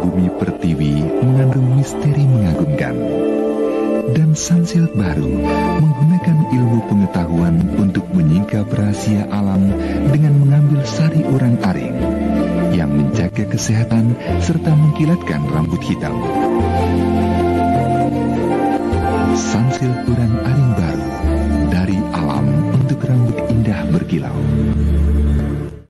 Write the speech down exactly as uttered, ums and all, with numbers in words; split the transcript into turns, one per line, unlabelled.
bumi pertiwi mengandung misteri mengagumkan. Dan Sunsilk baru menggunakan ilmu pengetahuan untuk menyingkap rahasia alam dengan mengambil sari urang-aring yang menjaga kesehatan serta mengkilatkan rambut hitam. Sunsilk urang